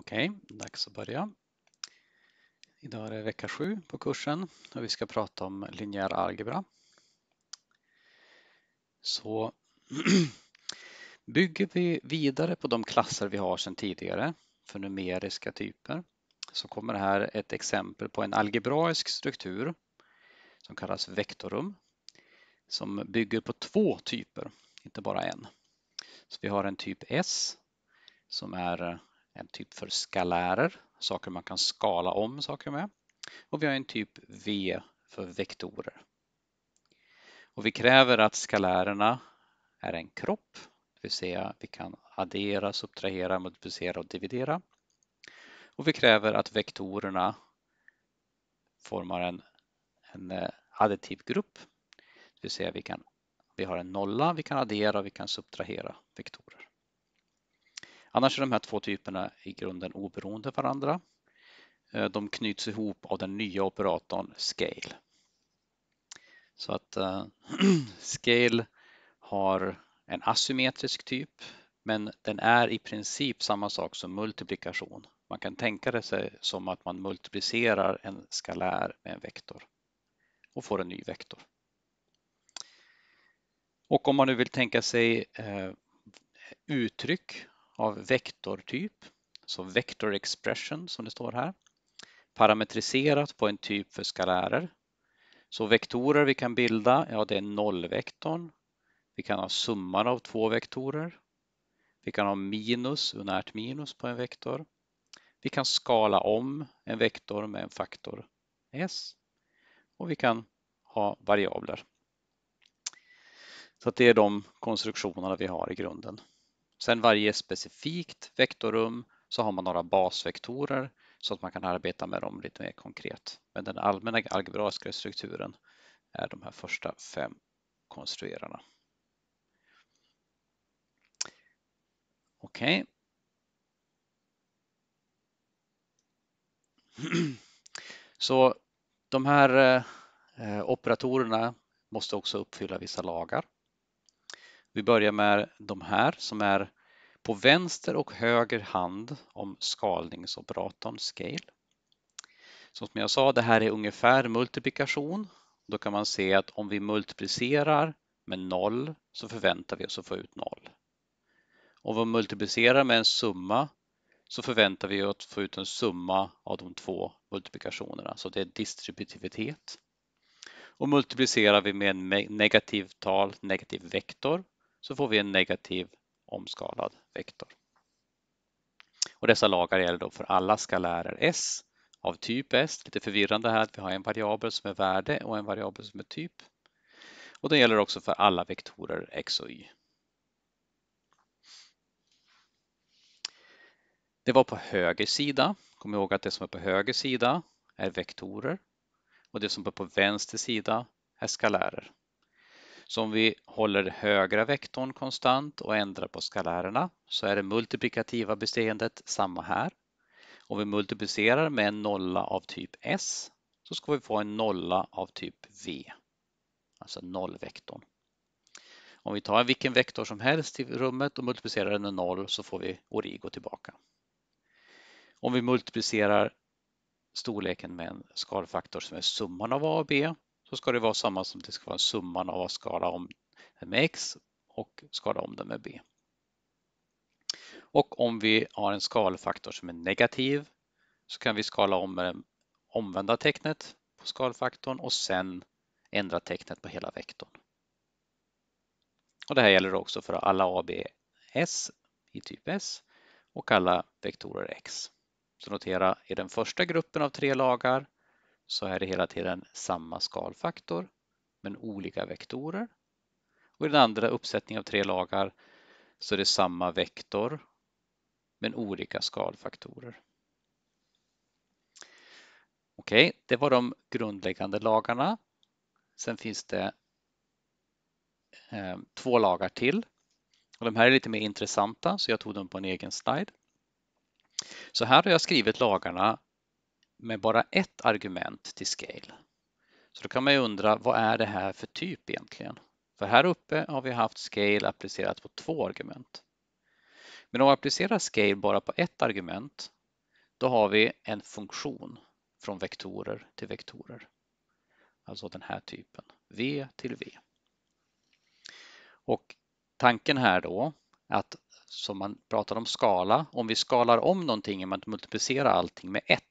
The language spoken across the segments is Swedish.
Okej, dags att börja. Idag är det vecka 7 på kursen och vi ska prata om linjär algebra. Så bygger vi vidare på de klasser vi har sedan tidigare för numeriska typer så kommer här ett exempel på en algebraisk struktur som kallas vektorum som bygger på två typer, inte bara en. Så vi har en typ S som är en typ för skalärer, saker man kan skala om saker med. Och vi har en typ V för vektorer. Och vi kräver att skalärerna är en kropp, det vill säga vi kan addera, subtrahera, multiplicera och dividera. Och vi kräver att vektorerna formar en additiv grupp, det vill säga vi har en nolla, vi kan addera och vi kan subtrahera vektorer. Annars är de här två typerna i grunden oberoende av varandra. De knyts ihop av den nya operatorn scale. Så att scale har en asymmetrisk typ, men den är i princip samma sak som multiplikation. Man kan tänka det sig som att man multiplicerar en skalär med en vektor och får en ny vektor. Och om man nu vill tänka sig uttryck av vektortyp, så vector expression som det står här, parametriserat på en typ för skalärer. Så vektorer vi kan bilda, ja det är nollvektorn. Vi kan ha summan av två vektorer. Vi kan ha minus, unärt minus på en vektor. Vi kan skala om en vektor med en faktor s. Och vi kan ha variabler. Så att det är de konstruktionerna vi har i grunden. Sen varje specifikt vektorrum så har man några basvektorer så att man kan arbeta med dem lite mer konkret. Men den allmänna algebraiska strukturen är de här första 5 konstruerarna. Okej. Så de här operatorerna måste också uppfylla vissa lagar. Vi börjar med de här som är på vänster och höger hand om skalningsoperatorn scale. Så som jag sa, det här är ungefär multiplikation. Då kan man se att om vi multiplicerar med 0 så förväntar vi oss att få ut 0. Om vi multiplicerar med en summa så förväntar vi oss att få ut en summa av de två multiplikationerna. Så det är distributivitet. Och multiplicerar vi med en negativ vektor så får vi en negativ omskalad vektor. Och dessa lagar gäller då för alla skalärer S av typ S. Lite förvirrande här att vi har en variabel som är värde och en variabel som är typ. Och det gäller också för alla vektorer X och Y. Det var på höger sida. Kom ihåg att det som är på höger sida är vektorer och det som är på vänster sida är skalärer. Så om vi håller högra vektorn konstant och ändrar på skalärerna så är det multiplikativa beteendet samma här. Om vi multiplicerar med en nolla av typ S så ska vi få en nolla av typ V, alltså nollvektorn. Om vi tar vilken vektor som helst i rummet och multiplicerar den med 0 så får vi origo tillbaka. Om vi multiplicerar storleken med en skalfaktor som är summan av A och B så ska det vara samma som det ska vara summan av att skala om den med X och skala om den med B. Och om vi har en skalfaktor som är negativ så kan vi skala om med det omvända tecknet på skalfaktorn och sen ändra tecknet på hela vektorn. Och det här gäller också för alla A, B, S i typ S och alla vektorer X. Så notera, i den första gruppen av 3 lagar så är det hela tiden samma skalfaktor men olika vektorer. Och i den andra uppsättningen av 3 lagar så är det samma vektor men olika skalfaktorer. Okej, det var de grundläggande lagarna. Sen finns det 2 lagar till. Och de här är lite mer intressanta så jag tog dem på en egen slide. Så här har jag skrivit lagarna med bara ett argument till scale. Så då kan man ju undra, vad är det här för typ egentligen? För här uppe har vi haft scale applicerat på 2 argument. Men om vi applicerar scale bara på ett argument Då har vi en funktion från vektorer till vektorer. Alltså den här typen, v till v. Och tanken här då, att som man pratar om skala, om vi skalar om någonting genom att multiplicera allting med 1,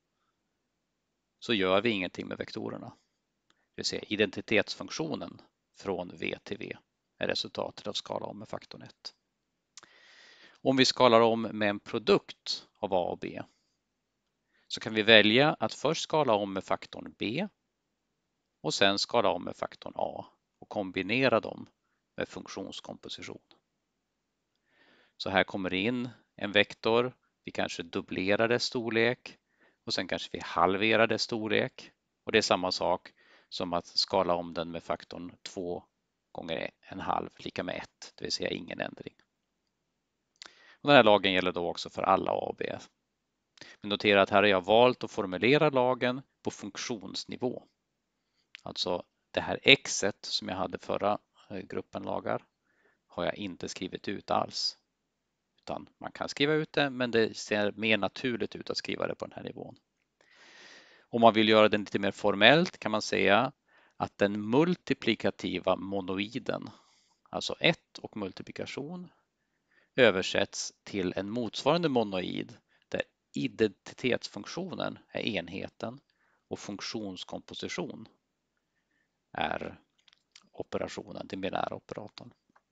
så gör vi ingenting med vektorerna. Det vill säga identitetsfunktionen från v till v är resultatet av skala om med faktorn 1. Om vi skalar om med en produkt av a och b, så kan vi välja att först skala om med faktorn b och sen skala om med faktorn a och kombinera dem med funktionskomposition. Så här kommer det in en vektor, vi kanske dubblerar dess storlek och sen kanske vi halverar dess storlek. Och det är samma sak som att skala om den med faktorn 2 gånger en halv lika med 1, det vill säga ingen ändring. Och den här lagen gäller då också för alla a och b. Men notera att här har jag valt att formulera lagen på funktionsnivå. Alltså det här xet som jag hade förra gruppen lagar har jag inte skrivit ut alls. Utan man kan skriva ut det, men det ser mer naturligt ut att skriva det på den här nivån. Om man vill göra det lite mer formellt kan man säga att den multiplikativa monoiden, alltså 1 och multiplikation, översätts till en motsvarande monoid där identitetsfunktionen är enheten och funktionskomposition är operationen, den binära operatorn.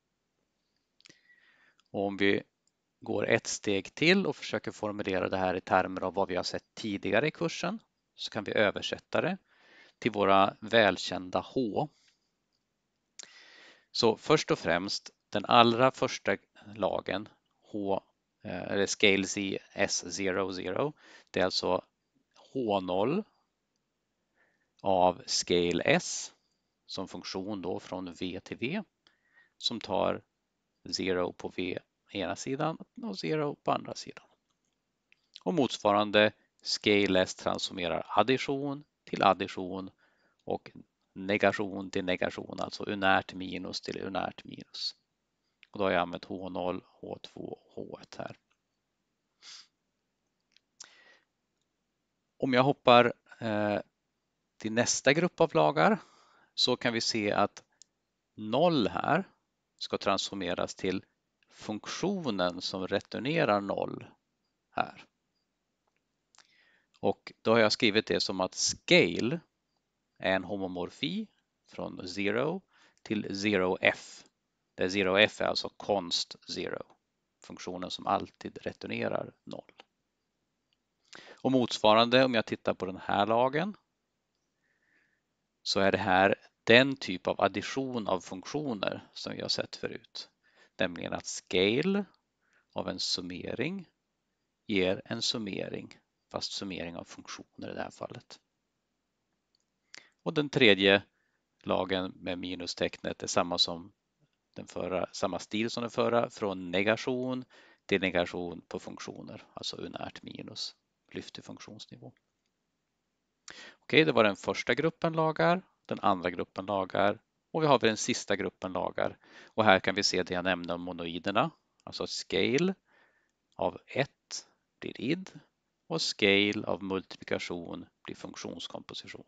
Och om vi går ett steg till och försöker formulera det här i termer av vad vi har sett tidigare i kursen, så kan vi översätta det till våra välkända H. Så först och främst den allra första lagen, H, eller scale Z S00, det är alltså H0 av scale S som funktion då från V till V som tar 0 på V ena sidan och 0 på andra sidan. Och motsvarande scale S transformerar addition till addition och negation till negation, alltså unärt minus till unärt minus. Och då har jag använt H0, H2 och H1 här. Om jag hoppar till nästa grupp av lagar så kan vi se att 0 här ska transformeras till funktionen som returnerar 0 här. Och då har jag skrivit det som att scale är en homomorfi från 0 till 0f. Där 0f är alltså const 0, funktionen som alltid returnerar 0. Och motsvarande om jag tittar på den här lagen så är det här den typ av addition av funktioner som vi har sett förut. Nämligen att scale av en summering ger en summering, fast summering av funktioner i det här fallet. Och den tredje lagen med minustecknet är samma stil som den förra, från negation till negation på funktioner, alltså unärt minus, lyft till funktionsnivå. Okej, det var den första gruppen lagar, den andra gruppen lagar och vi har den sista gruppen lagar. Och här kan vi se det jag nämnde om monoiderna, alltså scale av 1 blir id och scale av multiplikation blir funktionskomposition.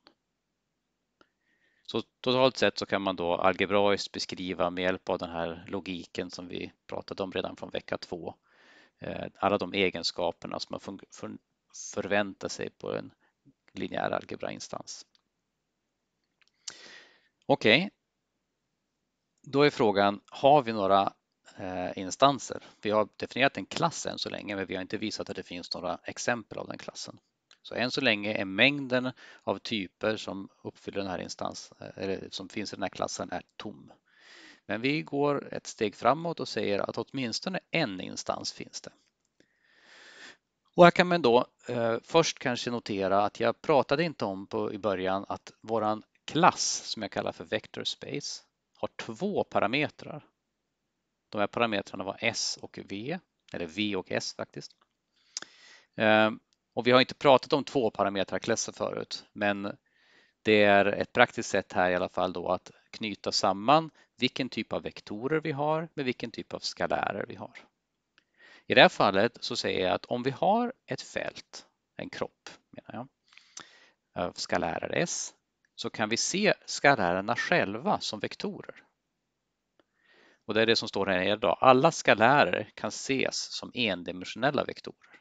Så totalt sett så kan man då algebraiskt beskriva med hjälp av den här logiken som vi pratade om redan från vecka 2. Alla de egenskaperna som man förväntar sig på en linjär algebrainstans. Okej, då är frågan, har vi några instanser? Vi har definierat en klass än så länge, men vi har inte visat att det finns några exempel av den klassen. Så än så länge är mängden av typer som uppfyller den här eller som finns i den här klassen är tom. Men vi går ett steg framåt och säger att åtminstone en instans finns det. Och här kan man då först kanske notera att jag pratade inte om i början att våran klass som jag kallar för vector space har 2 parametrar. De här parametrarna var S och V, eller V och S faktiskt. Och vi har inte pratat om 2 parametrarklasser förut, men det är ett praktiskt sätt här i alla fall då att knyta samman vilken typ av vektorer vi har med vilken typ av skalärer vi har. I det här fallet så säger jag att om vi har ett fält, en kropp menar jag, av skalärer S, så kan vi se skalärerna själva som vektorer. Och det är det som står här idag. Alla skalärer kan ses som endimensionella vektorer.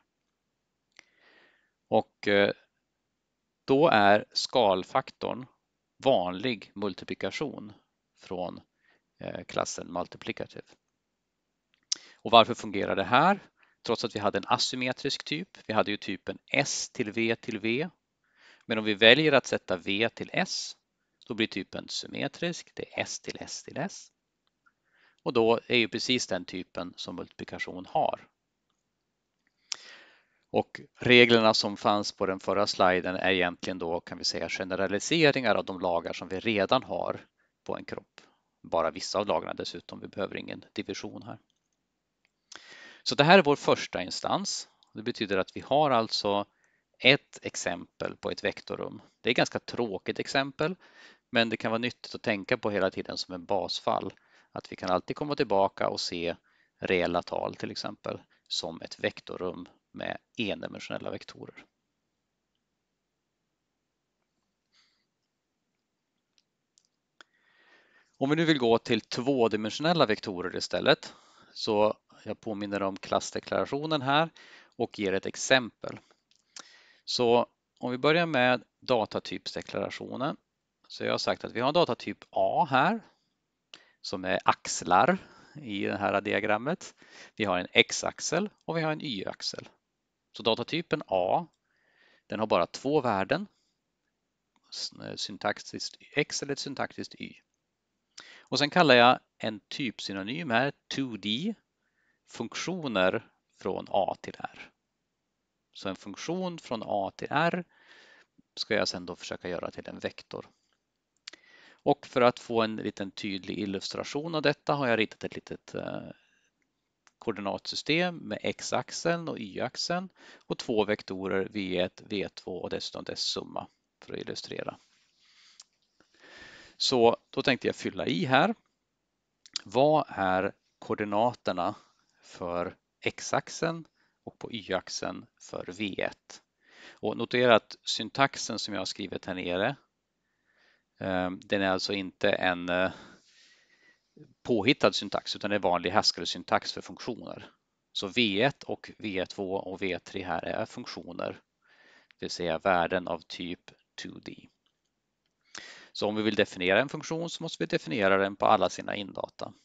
Och då är skalfaktorn vanlig multiplikation från klassen multiplicative. Och varför fungerar det här? Trots att vi hade en asymmetrisk typ. Vi hade ju typen S till V till V. Men om vi väljer att sätta V till S, då blir typen symmetrisk. Det är S till S till S. Och då är ju precis den typen som multiplikation har. Och reglerna som fanns på den förra sliden är egentligen då, kan vi säga, generaliseringar av de lagar som vi redan har på en kropp. Bara vissa av lagarna dessutom, vi behöver ingen division här. Så det här är vår första instans. Det betyder att vi har alltså ett exempel på ett vektorrum. Det är ett ganska tråkigt exempel, men det kan vara nyttigt att tänka på hela tiden som en basfall. Att vi kan alltid komma tillbaka och se reella tal till exempel som ett vektorrum med endimensionella vektorer. Om vi nu vill gå till tvådimensionella vektorer istället, så jag påminner om klassdeklarationen här och ger ett exempel. Så om vi börjar med datatypsdeklarationen, så jag har sagt att vi har datatyp A här som är axlar i det här diagrammet. Vi har en x-axel och vi har en y-axel. Så datatypen A, den har bara två värden, syntaktiskt x eller ett syntaktiskt y. Och sen kallar jag en typsynonym här 2D, funktioner från A till R. Så en funktion från A till R ska jag sen då försöka göra till en vektor. Och för att få en liten tydlig illustration av detta har jag ritat ett litet koordinatsystem med x-axeln och y-axeln och två vektorer v1, v2 och dessutom dess summa för att illustrera. Så då tänkte jag fylla i här. Vad är koordinaterna för x-axeln och på y-axeln för v1? Och notera att syntaxen som jag har skrivit här nere, den är alltså inte en påhittad syntax utan det är vanlig Haskell-syntax för funktioner. Så V1 och V2 och V3 här är funktioner, det vill säga värden av typ 2D. Så om vi vill definiera en funktion så måste vi definiera den på alla sina indata.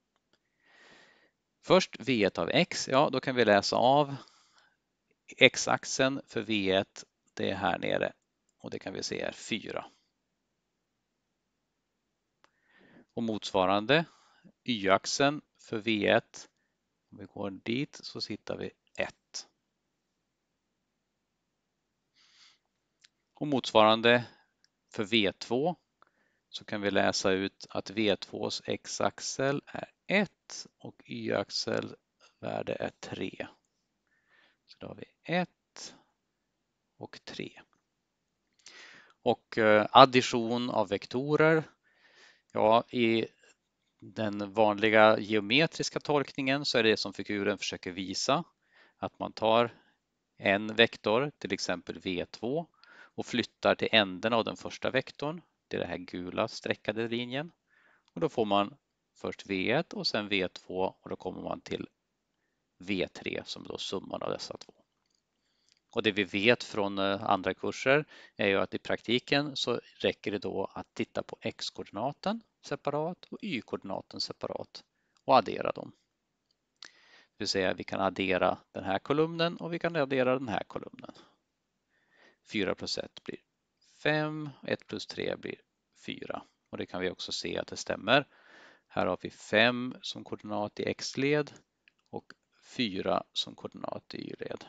Först V1 av x, ja då kan vi läsa av x-axeln för V1, det är här nere och det kan vi se är 4. Och motsvarande y-axeln för V1, om vi går dit så hittar vi 1. Och motsvarande för V2 så kan vi läsa ut att V2s x-axel är 1 och y-axel värde är 3. Så då har vi 1 och 3. Och addition av vektorer, ja i den vanliga geometriska tolkningen så är det som figuren försöker visa, att man tar en vektor, till exempel V2, och flyttar till änden av den första vektorn, det är den här gula streckade linjen. Och då får man först V1 och sen V2 och då kommer man till V3 som då summan av dessa två. Och det vi vet från andra kurser är ju att i praktiken så räcker det då att titta på x-koordinaten separat och y-koordinaten separat och addera dem. Det vill säga vi kan addera den här kolumnen och vi kan addera den här kolumnen. 4 plus 1 blir 5, 1 plus 3 blir 4. Och det kan vi också se att det stämmer. Här har vi 5 som koordinat i x-led och 4 som koordinat i y-led.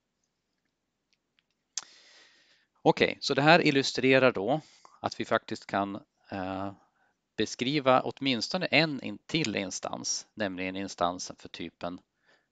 Okej, så det här illustrerar då att vi faktiskt kan beskriva åtminstone en till instans, nämligen instansen för typen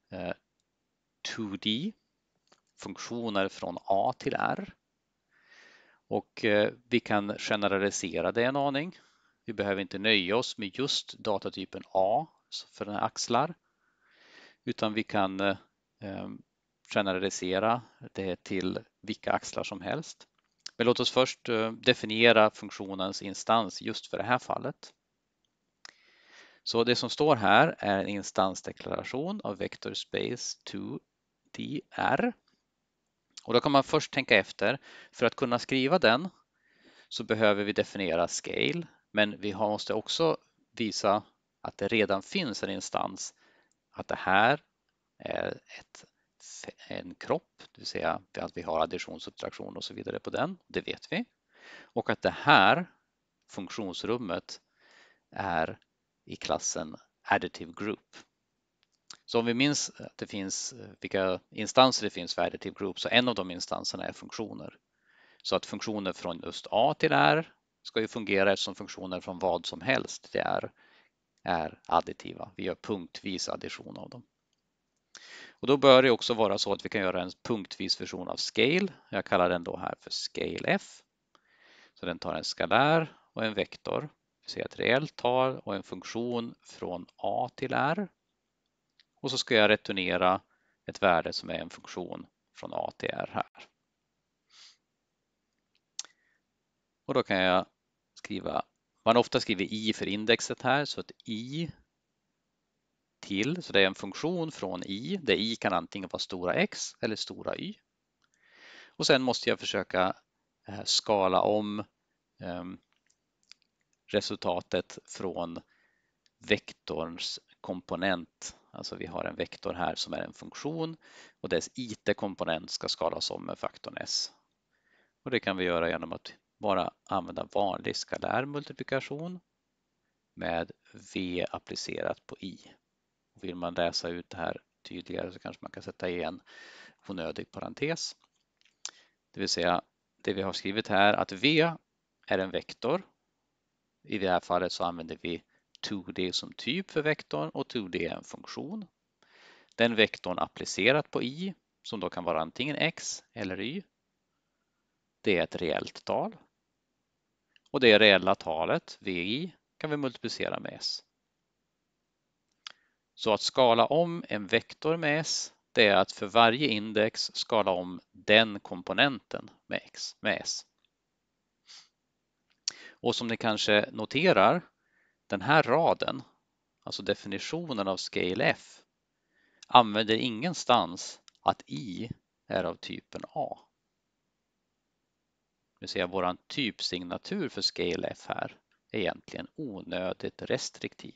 2D, funktioner från A till R. Och vi kan generalisera det en aning. Vi behöver inte nöja oss med just datatypen A för den här axlar, utan vi kan generalisera det till vilka axlar som helst. Men låt oss först definiera funktionens instans just för det här fallet. Så det som står här är en instansdeklaration av vector space 2DR. Och då kan man först tänka efter, för att kunna skriva den så behöver vi definiera scale, men vi måste också visa att det redan finns en instans, att det här är en kropp, det vill säga att vi har addition, subtraktion och så vidare på den, det vet vi. Och att det här funktionsrummet är i klassen additive group. Så om vi minns att det finns vilka instanser det finns för additive group, så en av de instanserna är funktioner. Så att funktioner från just A till R ska ju fungera eftersom funktioner från vad som helst det är additiva. Vi gör punktvis addition av dem. Och då bör det också vara så att vi kan göra en punktvis version av scale. Jag kallar den då här för scale f. Så den tar en skalär och en vektor, det vill säga ett reellt tal och en funktion från A till R. Och så ska jag returnera ett värde som är en funktion från A till R här. Och då kan jag skriva, man ofta skriver i för indexet här, så att i till, så det är en funktion från i, där i kan antingen vara stora x eller stora y. Och sen måste jag försöka skala om resultatet från vektorns komponent. Alltså vi har en vektor här som är en funktion och dess it-komponent ska skalas om med faktorn s. Och det kan vi göra genom att bara använda vanlig skalär multiplikation med v applicerat på i. Och vill man läsa ut det här tydligare så kanske man kan sätta i en onödig parentes. Det vill säga det vi har skrivit här, att v är en vektor. I det här fallet så använder vi 2D som typ för vektorn och 2D är en funktion. Den vektorn applicerat på i, som då kan vara antingen x eller y, det är ett reellt tal. Och det reella talet, vi, kan vi multiplicera med s. Så att skala om en vektor med s, det är att för varje index skala om den komponenten med s. Och som ni kanske noterar, den här raden, alltså definitionen av scale f, använder ingenstans att i är av typen A. Det vill säga våran typsignatur för scale f här är egentligen onödigt restriktiv.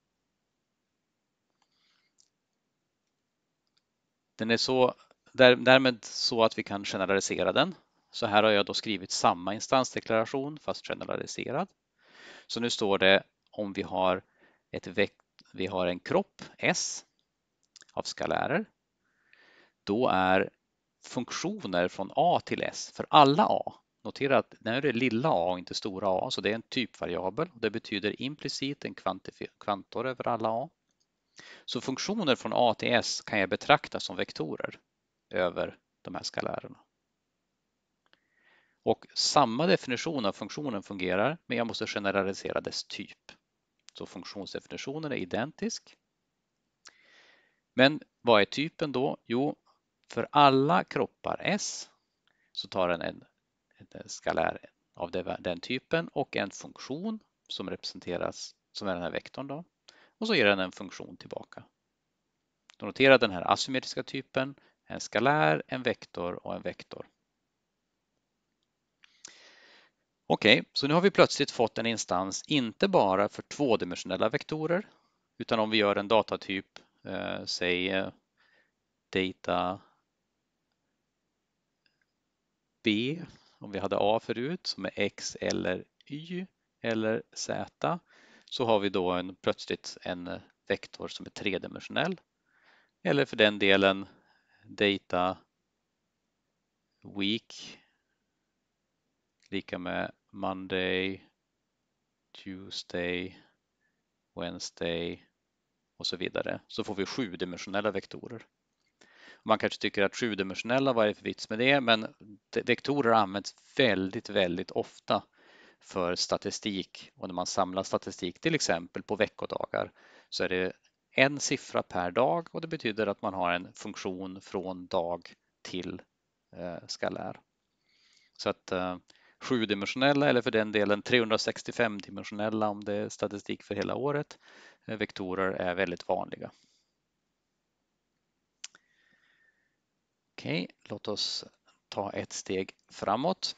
Den är därmed så att vi kan generalisera den. Så här har jag då skrivit samma instansdeklaration fast generaliserad. Så nu står det om vi har en kropp S av skalärer, då är funktioner från A till S för alla A. Notera att nu är det lilla a och inte stora a, så det är en typvariabel. Det betyder implicit en kvantor över alla a. Så funktioner från a till s kan jag betrakta som vektorer över de här skalärerna. Och samma definition av funktionen fungerar, men jag måste generalisera dess typ. Så funktionsdefinitionen är identisk. Men vad är typen då? Jo, för alla kroppar S så tar den en skalär av den typen och en funktion som representeras som är den här vektorn då. Och så ger den en funktion tillbaka. Då noterar den här asymmetriska typen en skalär, en vektor och en vektor. Okej, så nu har vi plötsligt fått en instans inte bara för tvådimensionella vektorer, utan om vi gör en datatyp, säg data B, om vi hade A förut, som är X eller Y eller Z, så har vi då plötsligt en vektor som är tredimensionell. Eller för den delen data week lika med Monday, Tuesday, Wednesday och så vidare. Så får vi 7-dimensionella vektorer. Man kanske tycker att 7-dimensionella, vad är det för vits med det? Men vektorer används väldigt, väldigt ofta för statistik. Och när man samlar statistik, till exempel på veckodagar, så är det en siffra per dag och det betyder att man har en funktion från dag till skalär. Så att 7-dimensionella eller för den delen 365-dimensionella om det är statistik för hela året, vektorer är väldigt vanliga. Okej, låt oss ta ett steg framåt.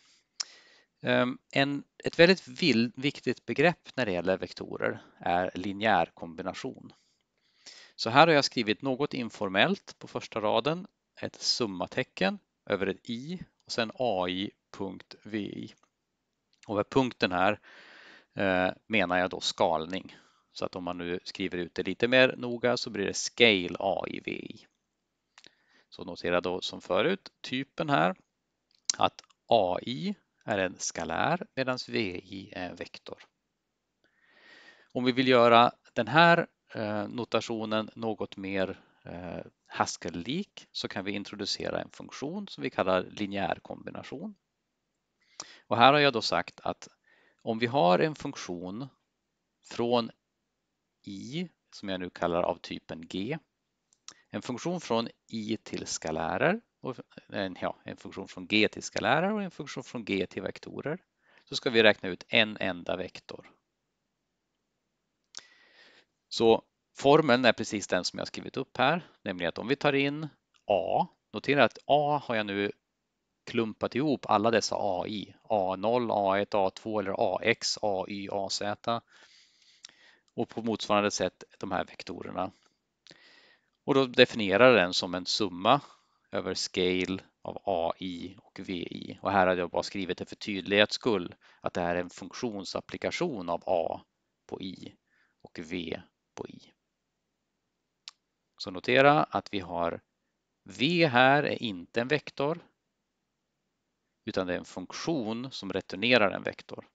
Ett väldigt viktigt begrepp när det gäller vektorer är linjär kombination. Så här har jag skrivit något informellt på första raden, ett summatecken över ett i och sen ai.vi. Och med punkten här menar jag då skalning. Så att om man nu skriver ut det lite mer noga så blir det scale ai.vi. Så notera då som förut typen här att ai är en skalär medan vi är en vektor. Om vi vill göra den här notationen något mer Haskell-lik så kan vi introducera en funktion som vi kallar linjär kombination. Och här har jag då sagt att om vi har en funktion från i, som jag nu kallar av typen g, en funktion från i till skalärer, och en funktion från g till skalärer och en funktion från g till vektorer, så ska vi räkna ut en enda vektor. Så formeln är precis den som jag skrivit upp här, nämligen att om vi tar in a, notera att a har jag nu klumpat ihop alla dessa AI, A0, A1, A2 eller AX, AY, AZ och på motsvarande sätt de här vektorerna. Och då definierar den som en summa över scale av AI och VI. Och här hade jag bara skrivit det för tydlighets skull att det här är en funktionsapplikation av A på I och V på I. Så notera att vi har V här är inte en vektor utan det är en funktion som returnerar en vektor.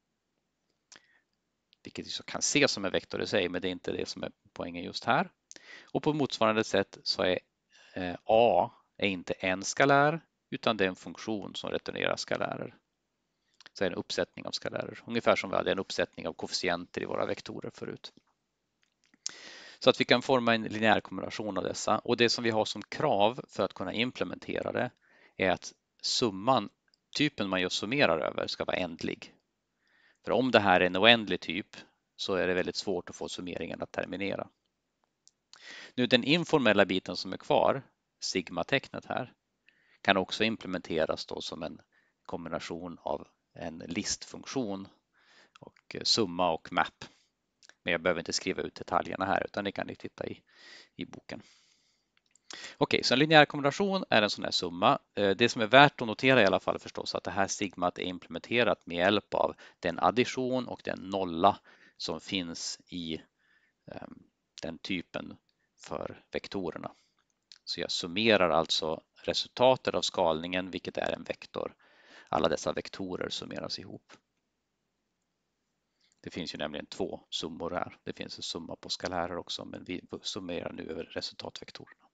Vilket kan ses som en vektor i sig, men det är inte det som är poängen just här. Och på motsvarande sätt så är A är inte en skalär utan det är en funktion som returnerar skalärer. Så är det en uppsättning av skalärer, ungefär som vi hade en uppsättning av koefficienter i våra vektorer förut. Så att vi kan forma en linjär kombination av dessa och det som vi har som krav för att kunna implementera det är att summan, typen man just summerar över, ska vara ändlig. För om det här är en oändlig typ så är det väldigt svårt att få summeringen att terminera. Nu den informella biten som är kvar, sigma-tecknet här, kan också implementeras då som en kombination av en listfunktion och summa och map. Men jag behöver inte skriva ut detaljerna här utan det kan ni titta i boken. Okej, så en linjär kombination är en sån här summa. Det som är värt att notera i alla fall förstås att det här sigmat är implementerat med hjälp av den addition och den nolla som finns i den typen för vektorerna. Så jag summerar alltså resultatet av skalningen, vilket är en vektor. Alla dessa vektorer summeras ihop. Det finns ju nämligen två summor här. Det finns en summa på skalärer också, men vi summerar nu över resultatvektorerna.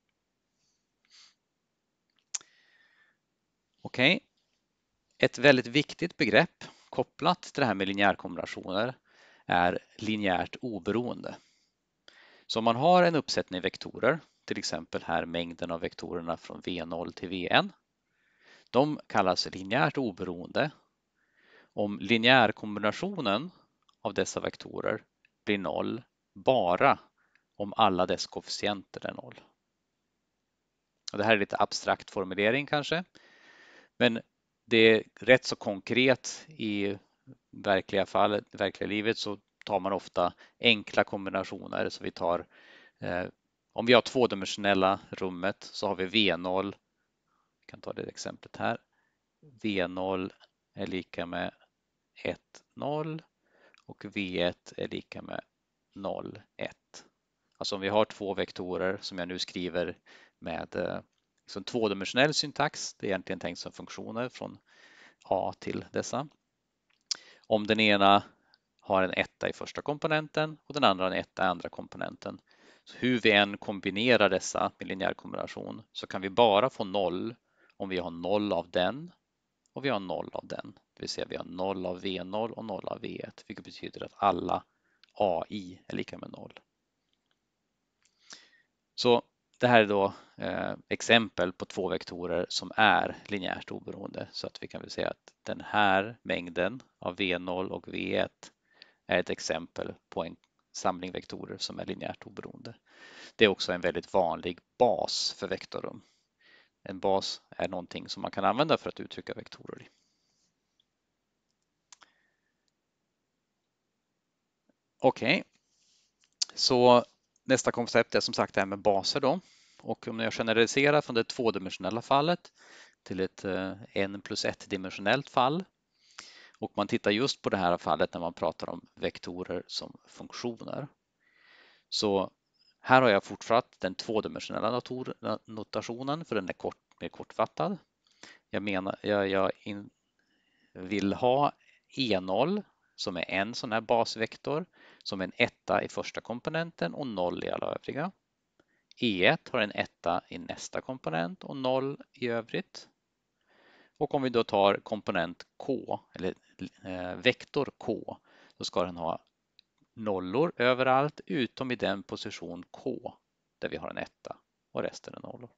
Okej. Ett väldigt viktigt begrepp kopplat till det här med linjärkombinationer är linjärt oberoende. Så om man har en uppsättning vektorer, till exempel här mängden av vektorerna från V0 till Vn, de kallas linjärt oberoende om linjärkombinationen av dessa vektorer blir 0 bara om alla dess koefficienter är 0. Och det här är lite abstrakt formulering kanske, men det är rätt så konkret i verkliga livet så tar man ofta enkla kombinationer. Så vi tar, om vi har tvådimensionella rummet så har vi V0, jag kan ta det exemplet här, V0 är lika med 1, 0 och V1 är lika med 0, 1. Alltså om vi har två vektorer som jag nu skriver med liksom tvådimensionell syntax, det är egentligen tänkt som funktioner från A till dessa. Om den ena har en etta i första komponenten och den andra en etta i andra komponenten. Så hur vi än kombinerar dessa med linjär kombination så kan vi bara få 0 om vi har 0 av den och vi har 0 av den. Det vill säga vi har 0 av V0 och 0 av V1, vilket betyder att alla AI är lika med 0. Så det här är då exempel på två vektorer som är linjärt oberoende. Så att vi kan väl säga att den här mängden av V0 och V1 är ett exempel på en samling vektorer som är linjärt oberoende. Det är också en väldigt vanlig bas för vektorrum. En bas är någonting som man kan använda för att uttrycka vektorer i. Okej, så nästa koncept är som sagt det här med baser då. Och om jag generaliserar från det tvådimensionella fallet till ett n plus 1-dimensionellt fall och man tittar just på det här fallet när man pratar om vektorer som funktioner. Så här har jag fortsatt den tvådimensionella notationen för den är mer kortfattad. Jag vill ha E0 som är en sån här basvektor som en etta i första komponenten och 0 i alla övriga. E1 har en etta i nästa komponent och 0 i övrigt. Och om vi då tar komponent K eller vektor K, då ska den ha nollor överallt utom i den position K där vi har en etta och resten är nollor.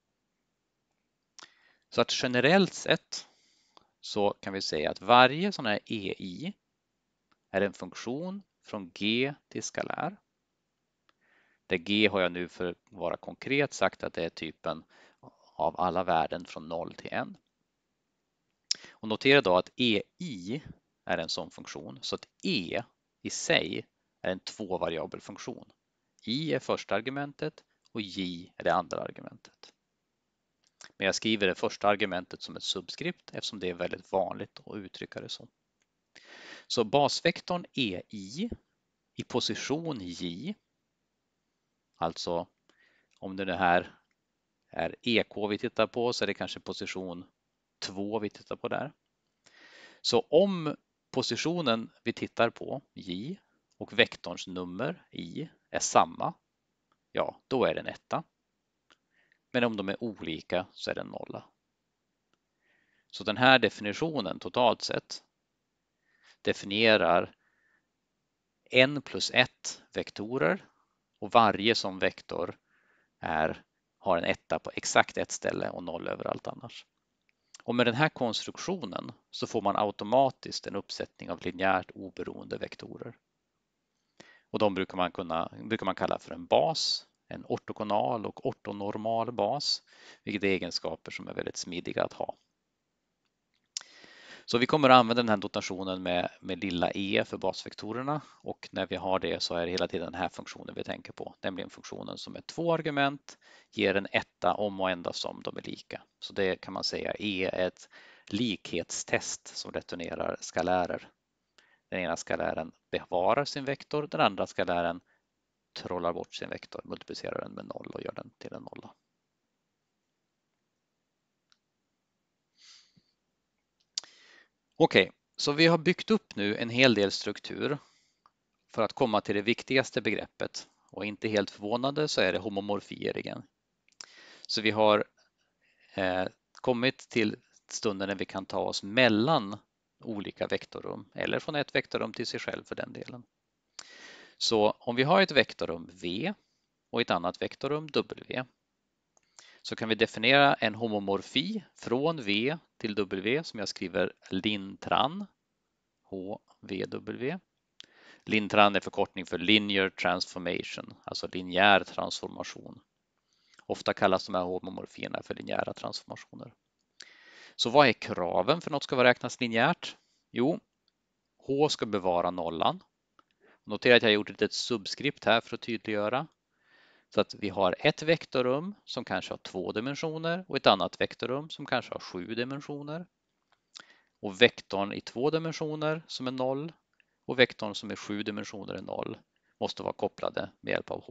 Så att generellt sett så kan vi säga att varje sån här EI är en funktion från G till skalär. Där G har jag nu för att vara konkret sagt att det är typen av alla värden från 0 till 1. Och notera då att EI är en sån funktion så att E i sig är en tvåvariabel funktion. I är första argumentet och J är det andra argumentet. Men jag skriver det första argumentet som ett subskript eftersom det är väldigt vanligt att uttrycka det så. Så basvektorn EI i position J, alltså om det här är EK vi tittar på så är det kanske position 2 vi tittar på där. Så om positionen vi tittar på, J, och vektorns nummer I är samma, ja då är det en etta. Men om de är olika så är det en nolla. Så den här definitionen totalt sett definierar n plus 1 vektorer och varje som vektor har en etta på exakt ett ställe och 0 överallt annars. Och med den här konstruktionen så får man automatiskt en uppsättning av linjärt oberoende vektorer. Och de brukar man kalla för en bas, en ortogonal och ortonormal bas, vilket är egenskaper som är väldigt smidiga att ha. Så vi kommer att använda den här notationen med lilla e för basvektorerna och när vi har det så är det hela tiden den här funktionen vi tänker på, nämligen funktionen som är 2 argument, ger en etta om och endast om de är lika. Så det kan man säga är ett likhetstest som returnerar skalärer. Den ena skalären bevarar sin vektor, den andra skalären trollar bort sin vektor, multiplicerar den med 0 och gör den till en nolla. Okej, så vi har byggt upp nu en hel del struktur för att komma till det viktigaste begreppet och inte helt förvånande så är det homomorfier igen. Så vi har kommit till stunden när vi kan ta oss mellan olika vektorrum eller från ett vektorrum till sig själv för den delen. Så om vi har ett vektorrum V och ett annat vektorrum W så kan vi definiera en homomorfi från V till W som jag skriver lintran, HVW. Lintran är förkortning för linear transformation, alltså linjär transformation. Ofta kallas de här homomorfierna för linjära transformationer. Så vad är kraven för att något ska räknas linjärt? Jo, H ska bevara nollan. Notera att jag har gjort ett subskript här för att tydliggöra. Så att vi har ett vektorrum som kanske har 2 dimensioner och ett annat vektorrum som kanske har 7 dimensioner. Och vektorn i 2 dimensioner som är 0 och vektorn som är 7 dimensioner är 0 måste vara kopplade med hjälp av H.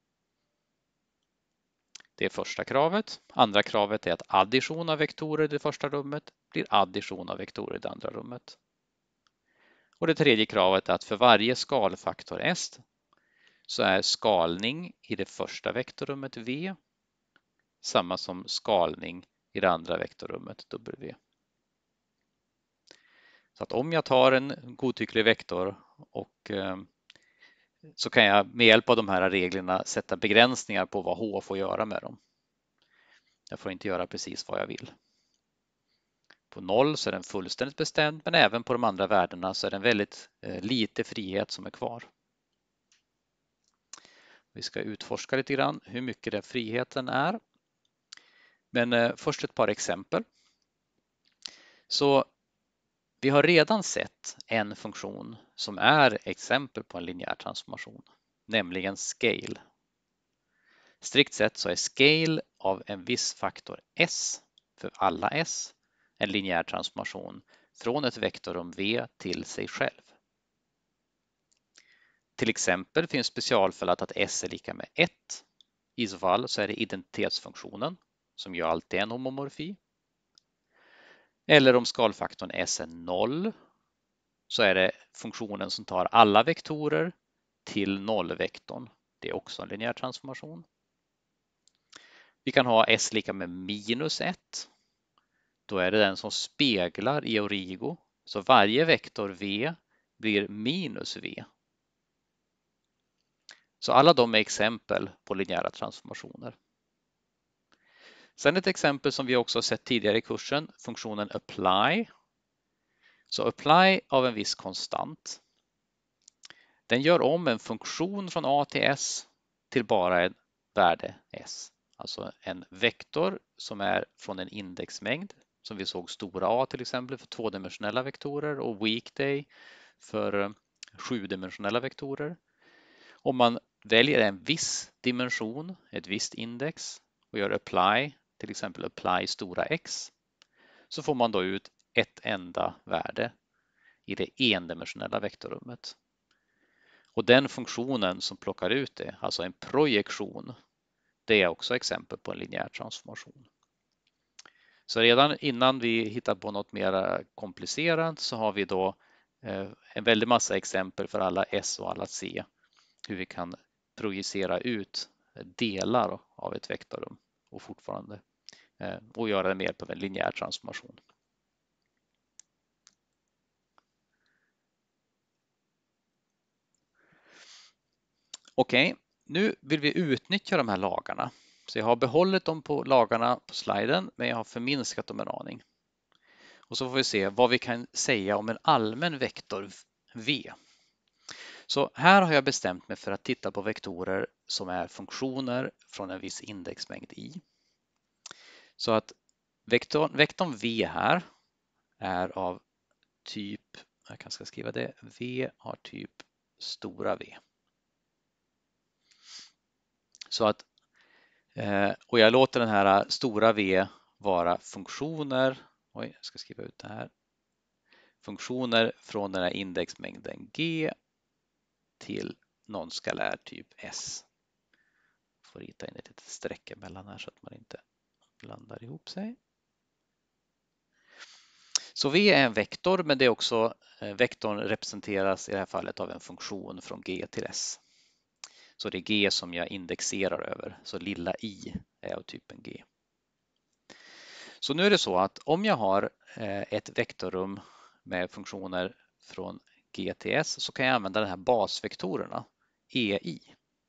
Det är första kravet. Andra kravet är att addition av vektorer i det första rummet blir addition av vektorer i det andra rummet. Och det tredje kravet är att för varje skalfaktor S så är skalning i det första vektorrummet V samma som skalning i det andra vektorrummet W. Så att om jag tar en godtycklig vektor och så kan jag med hjälp av de här reglerna sätta begränsningar på vad H får göra med dem. Jag får inte göra precis vad jag vill. På 0 så är den fullständigt bestämd, men även på de andra värdena så är det en väldigt lite frihet som är kvar. Vi ska utforska lite grann hur mycket den friheten är. Men först ett par exempel. Så vi har redan sett en funktion som är exempel på en linjär transformation, nämligen scale. Strikt sett så är scale av en viss faktor s för alla s en linjär transformation från ett vektorrum v till sig själv. Till exempel finns specialfallet att s är lika med 1. I så fall så är det identitetsfunktionen som ju alltid är en homomorfi. Eller om skalfaktorn s är 0 så är det funktionen som tar alla vektorer till nollvektorn. Det är också en linjär transformation. Vi kan ha s lika med minus 1. Då är det den som speglar i Origo. Så varje vektor v blir minus v. Så alla de är exempel på linjära transformationer. Sen ett exempel som vi också sett tidigare i kursen, funktionen apply. Så apply av en viss konstant. Den gör om en funktion från a till s till bara ett värde s. Alltså en vektor som är från en indexmängd, som vi såg stora A till exempel för tvådimensionella vektorer och weekday för sjudimensionella vektorer. Om man väljer en viss dimension, ett visst index och gör apply, till exempel apply stora x, så får man då ut ett enda värde i det endimensionella vektorrummet. Och den funktionen som plockar ut det, alltså en projektion, det är också exempel på en linjär transformation. Så redan innan vi hittar på något mer komplicerat så har vi då en väldig massa exempel för alla S och alla C, hur vi kan projicera ut delar av ett vektorrum och fortfarande och göra det med hjälp av en linjär transformation. Okej, nu vill vi utnyttja de här lagarna. Så jag har behållit dem på lagarna på sliden, men jag har förminskat dem en aning. Och så får vi se vad vi kan säga om en allmän vektor v. Så här har jag bestämt mig för att titta på vektorer som är funktioner från en viss indexmängd i. Så att vektorn v här är av typ, jag kanske ska skriva det, v har typ stora v. Så att, och jag låter den här stora v vara funktioner, oj, jag ska skriva ut det här, funktioner från den här indexmängden g till någon skalär typ s. Jag får rita in ett litet streck emellan här så att man inte blandar ihop sig. Så v är en vektor, men det är också vektorn representeras i det här fallet av en funktion från g till s. Så det är g som jag indexerar över, så lilla i är av typen g. Så nu är det så att om jag har ett vektorrum med funktioner från g till s så kan jag använda de här basvektorerna ei.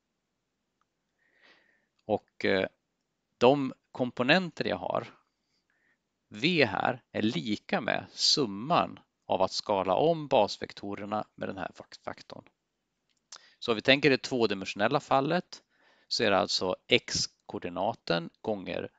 Och de komponenter jag har, v här, är lika med summan av att skala om basvektorerna med den här faktorn. Så om vi tänker det tvådimensionella fallet så är det alltså x-koordinaten gånger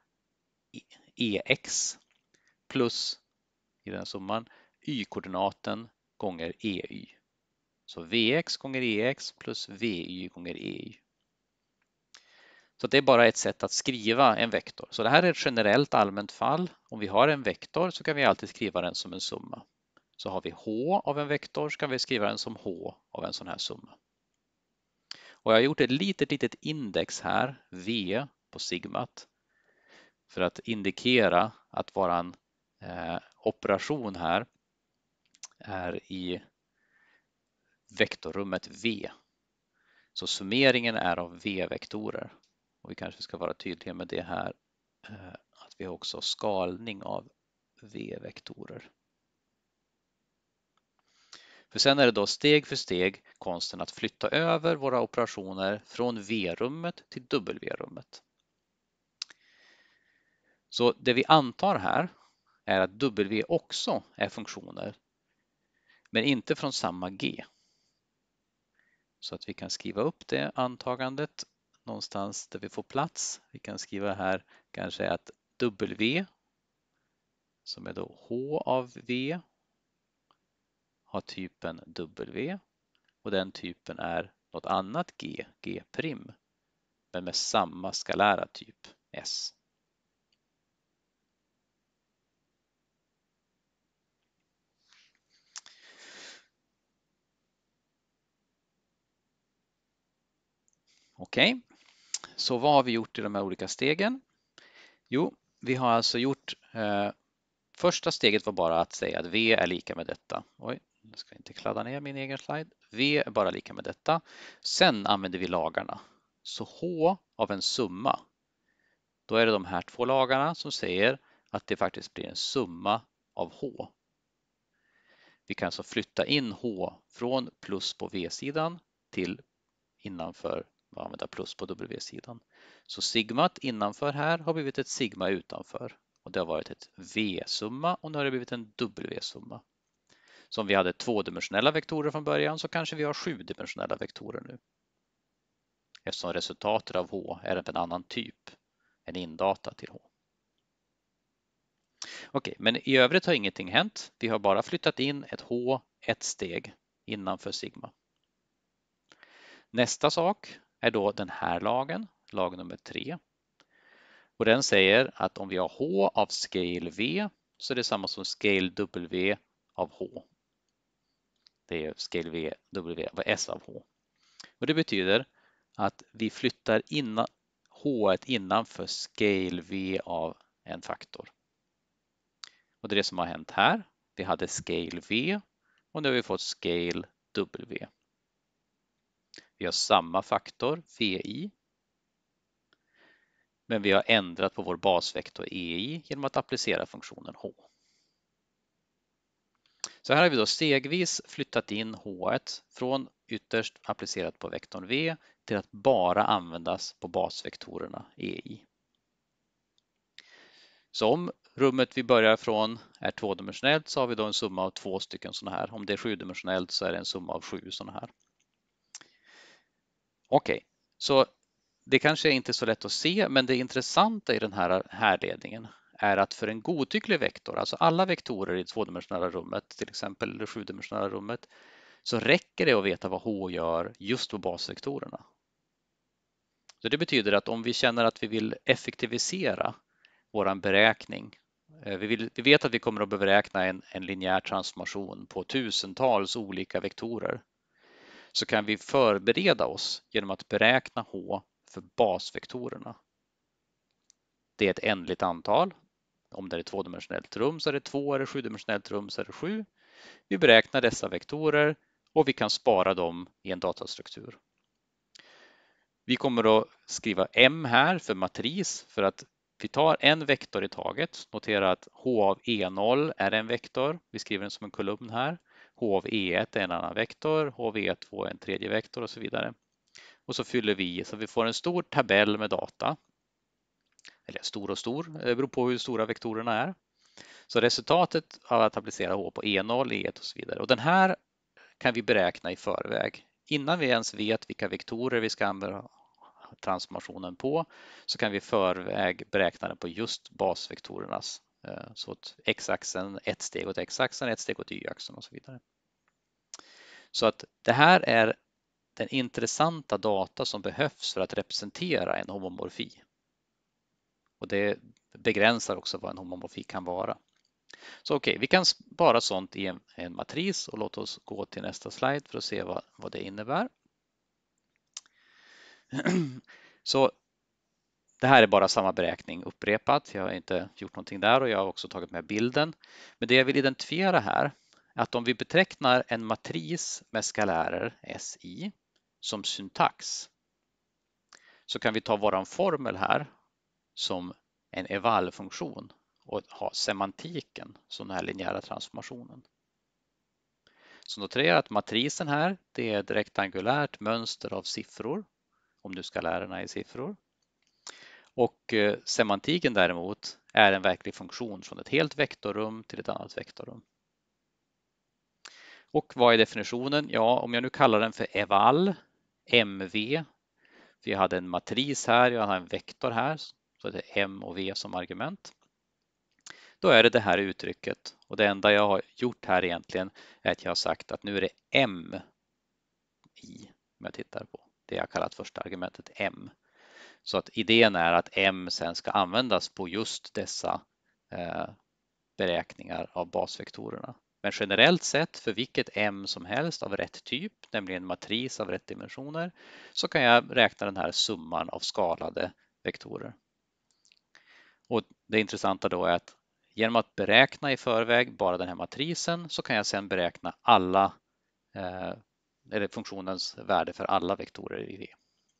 ex plus i den summan y-koordinaten gånger ey. Så vx gånger ex plus vy gånger ey. Så det är bara ett sätt att skriva en vektor. Så det här är ett generellt allmänt fall. Om vi har en vektor så kan vi alltid skriva den som en summa. Så har vi h av en vektor så kan vi skriva den som h av en sån här summa. Och jag har gjort ett litet index här, v på sigmat, för att indikera att våran operation här är i vektorrummet v. Så summeringen är av v-vektorer. Och vi kanske ska vara tydliga med det här, att vi har också skalning av v-vektorer. För sen är det då steg för steg konsten att flytta över våra operationer från V-rummet till W-rummet. Så det vi antar här är att W också är funktioner, men inte från samma G. Så att vi kan skriva upp det antagandet någonstans där vi får plats. Vi kan skriva här kanske att W, som är då H av V, har typen W och den typen är något annat G, G', men med samma skalära typ S. Okej, så vad har vi gjort i de här olika stegen? Jo, vi har alltså gjort första steget var bara att säga att V är lika med detta. Oj, nu ska jag inte kladda ner min egen slide. V är bara lika med detta. Sen använder vi lagarna. Så H av en summa, då är det de här två lagarna som säger att det faktiskt blir en summa av H. Vi kan alltså flytta in H från plus på V-sidan till innanför och använda plus på W-sidan. Så sigmat innanför här har blivit ett sigma utanför och det har varit ett V-summa och nu har det blivit en W-summa. Så om vi hade tvådimensionella vektorer från början så kanske vi har sjudimensionella vektorer nu. Eftersom resultatet av H är en annan typ än indata till H. Okej, men i övrigt har ingenting hänt. Vi har bara flyttat in ett H ett steg innanför sigma. Nästa sak är då den här lagen, lag nummer 3. Och den säger att om vi har H av scale V så är det samma som scale W av H. Det är scale V, W av S av H. Och det betyder att vi flyttar in H1 innanför scale V av en faktor. Och det är det som har hänt här. Vi hade scale V och nu har vi fått scale W. Vi har samma faktor VI. Men vi har ändrat på vår basvektor EI genom att applicera funktionen H. Så här har vi då stegvis flyttat in H1 från ytterst applicerat på vektorn V till att bara användas på basvektorerna EI. Så om rummet vi börjar från är tvådimensionellt så har vi då en summa av 2 stycken sådana här. Om det är sjudimensionellt så är det en summa av 7 sådana här. Okej, så det kanske är inte så lätt att se, men det intressanta i den här härledningen är att för en godtycklig vektor, alltså alla vektorer i det tvådimensionella rummet, till exempel det sjudimensionella rummet, så räcker det att veta vad H gör just på basvektorerna. Så det betyder att om vi känner att vi vill effektivisera våran beräkning, vi vet att vi kommer att beräkna en linjär transformation på tusentals olika vektorer, så kan vi förbereda oss genom att beräkna H för basvektorerna. Det är ett ändligt antal. Om det är ett tvådimensionellt rum så är det 2, är det sjudimensionellt rum så är det 7. Vi beräknar dessa vektorer och vi kan spara dem i en datastruktur. Vi kommer att skriva M här för matris för att vi tar en vektor i taget. Notera att H av E0 är en vektor. Vi skriver den som en kolumn här. H av E1 är en annan vektor. H av E2 är en tredje vektor och så vidare. Och så fyller vi så vi får en stor tabell med data. Eller stor, det beror på hur stora vektorerna är. Så resultatet av att applicera H på E0, E1 och så vidare. Och den här kan vi beräkna i förväg. Innan vi ens vet vilka vektorer vi ska använda transformationen på så kan vi i förväg beräkna den på just basvektorernas. Så åt x-axeln ett steg åt x-axeln, ett steg åt y-axeln och så vidare. Så att det här är den intressanta data som behövs för att representera en homomorfi. Och det begränsar också vad en homomorfi kan vara. Så okej, vi kan spara sånt i en matris och låt oss gå till nästa slide för att se vad det innebär. Så det här är bara samma beräkning upprepat. Jag har inte gjort någonting där och jag har också tagit med bilden. Men det jag vill identifiera här är att om vi betecknar en matris med skalärer SI som syntax så kan vi ta våran formel här som en eval-funktion och ha semantiken som den här linjära transformationen. Så notera att matrisen här, det är ett rektangulärt mönster av siffror, om du ska lära dig siffror. Och semantiken däremot är en verklig funktion från ett helt vektorrum till ett annat vektorrum. Och vad är definitionen? Ja, om jag nu kallar den för eval, mv, för jag hade en matris här, jag har en vektor här, så det är m och v som argument. Då är det här uttrycket, och det enda jag har gjort här egentligen är att jag har sagt att nu är det m i, om jag tittar på det jag kallat första argumentet m. Så att idén är att m sen ska användas på just dessa beräkningar av basvektorerna. Men generellt sett för vilket m som helst av rätt typ, nämligen matris av rätt dimensioner, så kan jag räkna den här summan av skalade vektorer. Och det intressanta då är att genom att beräkna i förväg bara den här matrisen så kan jag sedan beräkna alla eller funktionens värde för alla vektorer i V.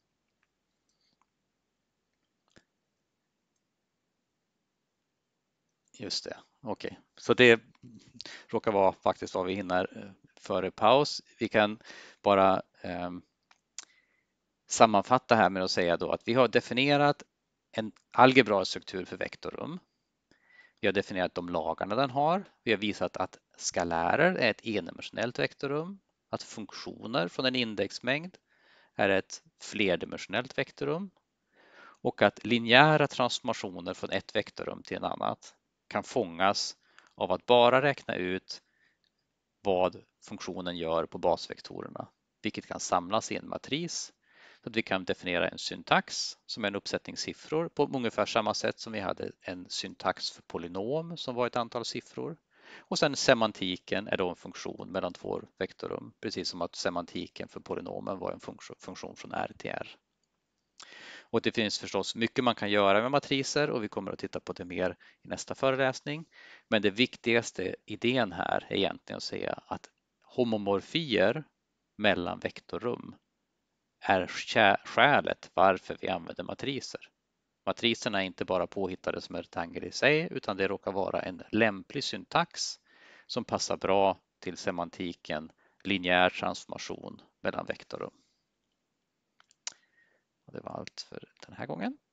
Just det, okej. Så det råkar vara faktiskt vad vi hinner före paus. Vi kan bara sammanfatta här med att säga då att vi har definierat en algebraisk struktur för vektorrum. Vi har definierat de lagarna den har. Vi har visat att skalärer är ett endimensionellt vektorrum, att funktioner från en indexmängd är ett flerdimensionellt vektorrum och att linjära transformationer från ett vektorrum till en annat kan fångas av att bara räkna ut vad funktionen gör på basvektorerna, vilket kan samlas i en matris. Så att vi kan definiera en syntax som är en uppsättning siffror på ungefär samma sätt som vi hade en syntax för polynom som var ett antal siffror. Och sen semantiken är då en funktion mellan två vektorrum, precis som att semantiken för polynomen var en funktion från R till R. Och det finns förstås mycket man kan göra med matriser och vi kommer att titta på det mer i nästa föreläsning. Men det viktigaste idén här är egentligen att säga att homomorfier mellan vektorrum är skälet varför vi använder matriser. Matriserna är inte bara påhittade som rektanger i sig utan det råkar vara en lämplig syntax som passar bra till semantiken linjär transformation mellan vektorrum. Och det var allt för den här gången.